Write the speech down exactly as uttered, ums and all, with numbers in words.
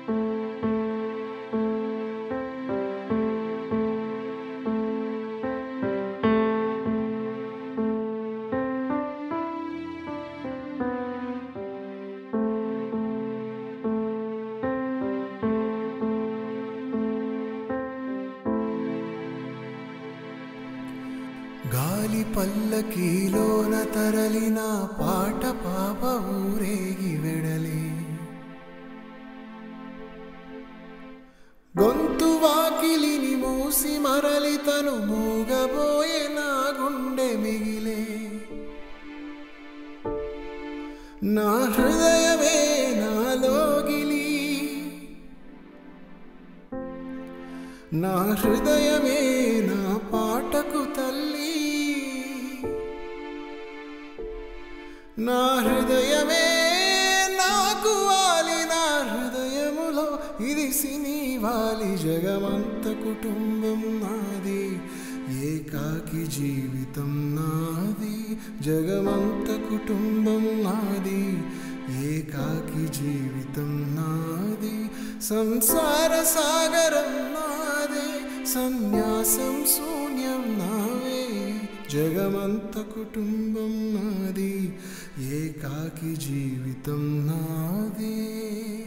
గాలి పల్లకీలోన తరలిన పాట పాప ఊరేగి వెడలి గొంతు వాకిలిని మూసి మరలి తను మూగబోయే నా గుండె మిగిలే నా హృదయమే నాలోగిలి నా హృదయమే నా పాటకు తల్లి నా హృదయమే నాకు వాలి నా హృదయములో ఇది సినీ వాలి జగమంత కుటుంబం నాది ఏకాకి జీవితం నాది జగమంత కుటుంబం నాది ఏకాకి జీవితం నాది సంసార సాగరం నాదే సన్యాసం శూన్యం నావే జగమంత కుటుంబం నాది ఏకాకి జీవితం నాదే।